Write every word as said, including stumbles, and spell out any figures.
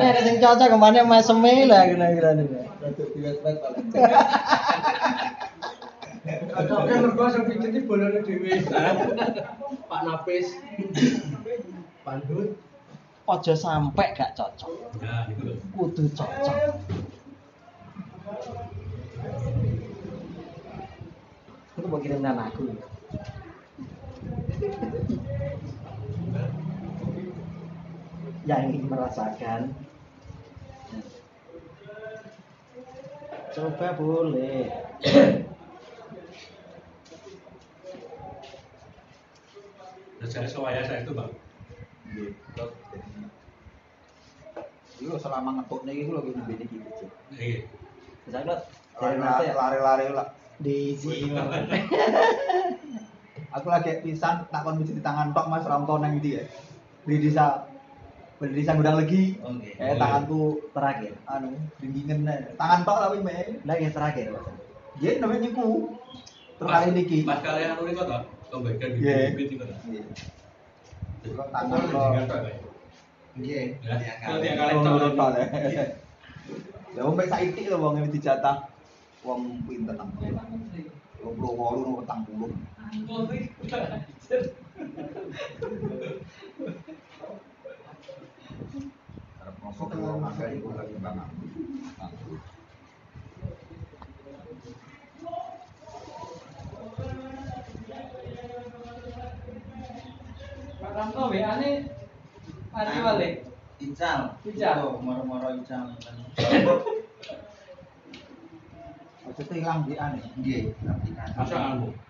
nek sing cocok kemane meseme lah kira-kira niku. Rodok diwet-wet paling. Cocoknya mergo sing pijeti bolone dhewe. Pak Napis. Pandut. Aja sampe gak cocok. Nah, itu lho. Kudu cocok. Itu mau kirimkan aku. Yang ingin merasakan. Coba boleh. Dan saya sewaya saya itu bang. Nggih. Iku selama ngetokne iku lho ngene iki gitu. Iya. Bisa Dot? Dari mata ya? Lari-lari lah. Di sini. Aku lagi pisan tak kon mesti di tangan tok Mas Ramto nang ndi ya. Beli desa beli desa gudang lagi. Oke. Eh tanganku Terakhir. anu dingingen ae. Tangan tok tapi me. Lah yang terakhir. Yen namanya niku. Terakhir niki. Mas kalian anu niku to, tombekan di Nggih. bibit itu. Nggih. Kalau Tangan di tok. Jakarta Pak. Nggih. Ya. Kalau Kali tiap kali kali tok. Ya wong mek saiki lho wong iki dijatah wong pinter nang. dua puluh delapan nang petang puluh. Arep ngosok karo makan iku lagi banget. Pak Ramto W A-ne Ari balik. Ical. Ical. Oh, moro-moro ical. Maksudnya ilang di ane. Nggih, ngerti kan. Masa anu,